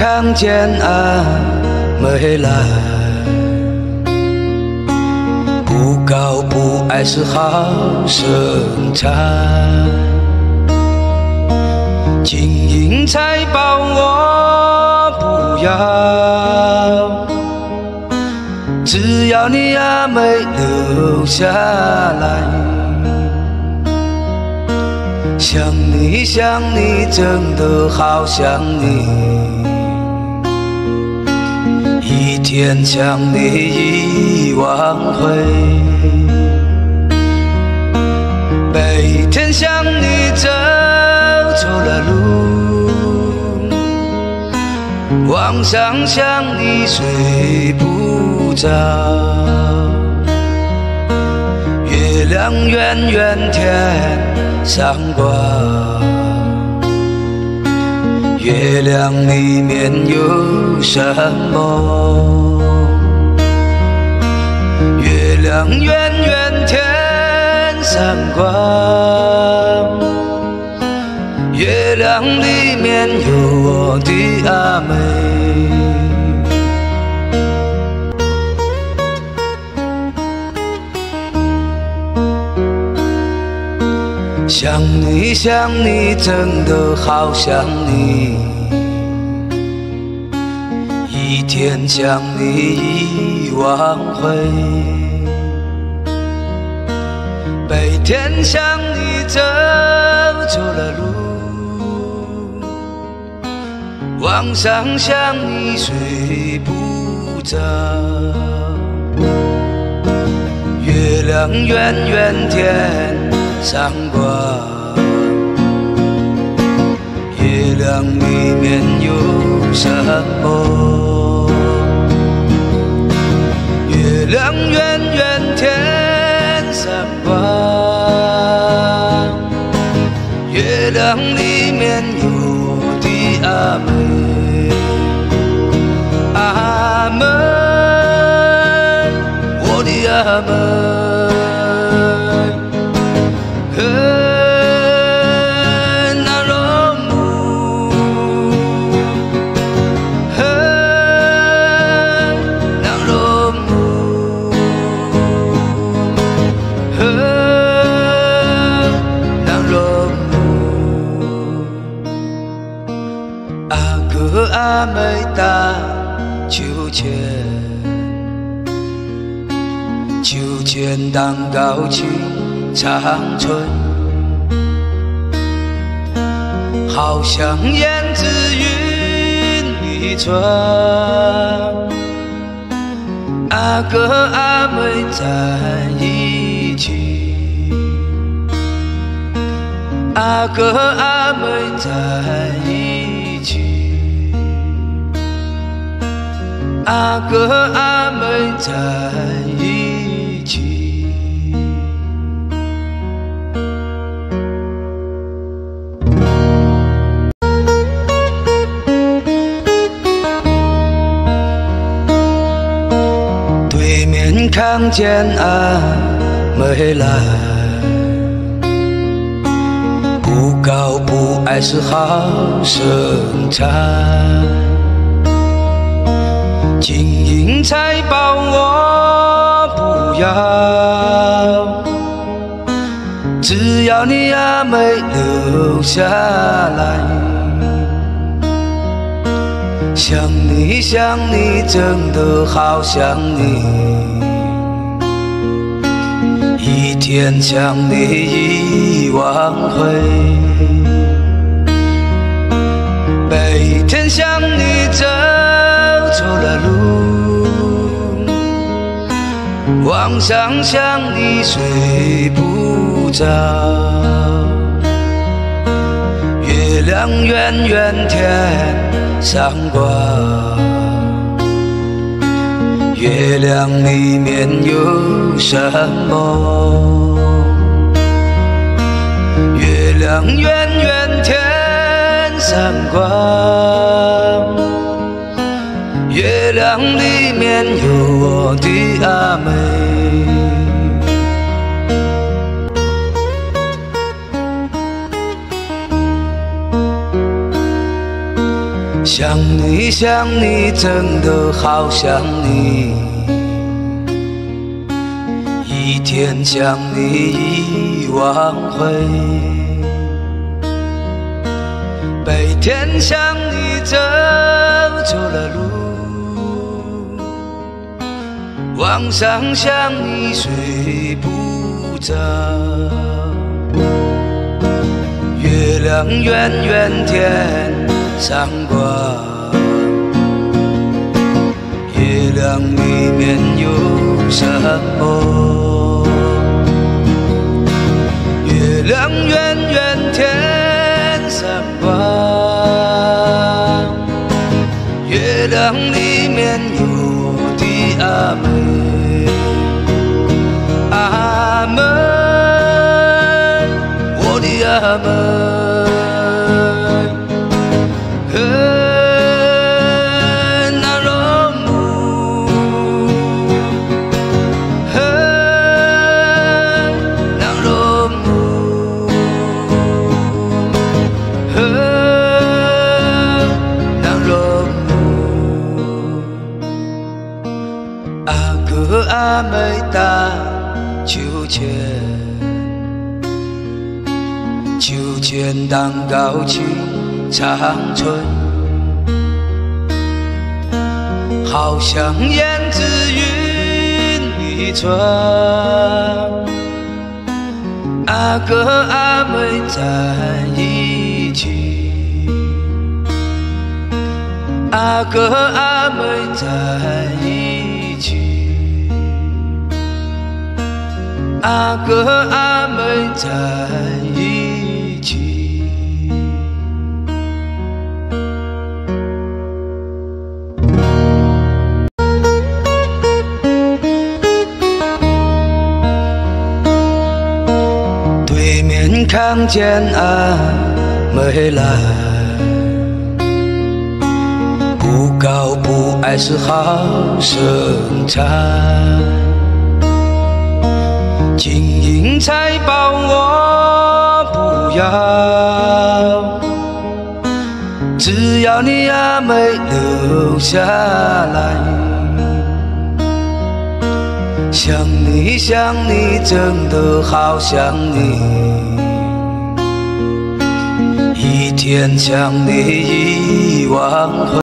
看见阿妹来，不高不矮是好身材，金银财宝我不要，只要你阿妹留下来。想你想你，真的好想你，一天想你一万回，每天想你走错了路，晚上想你睡不着，月亮圆圆天上挂，月亮里面有什么？月亮圆圆天上挂，月亮里面有我的阿妹。想你想你，真的好想你，一天想你一万回，每天想你走错了路，晚上想你睡不着，月亮圆圆天上挂，月亮里面有什么？月亮圆圆天上挂，月亮里面有我的阿妹，阿妹，我的阿妹。阿妹打秋千，秋千荡高起长春，好像胭脂云里传。阿哥阿妹在一起，阿哥阿妹在一起。阿哥阿妹在一起，对面看见阿妹来，不高不矮是好身材，金银财宝我不要，只要你阿妹留下来。想你想你，真的好想你，一天想你一万回，每天想你走错了路，晚上想你睡不着，月亮圆圆天上挂，月亮里面有什么？月亮圆圆天上挂，月亮里面有我的阿妹。想想你想你，真的好想你，一天想你一万回，白天想你走错了路，晚上想你睡不着，月亮圆圆天上挂，月亮里面有什么？月亮圆圆天上挂，月亮里面有我的阿妹，阿妹，我的阿妹。阿妹打秋千，秋千荡高起长春，好像胭脂云里船。阿哥阿妹在一起，阿哥阿妹在一起。阿哥阿妹在一起，对面看见阿妹来，不高不矮是好身材。金银财宝我不要，只要你阿妹留下来。想你想你，真的好想你，一天想你一万回。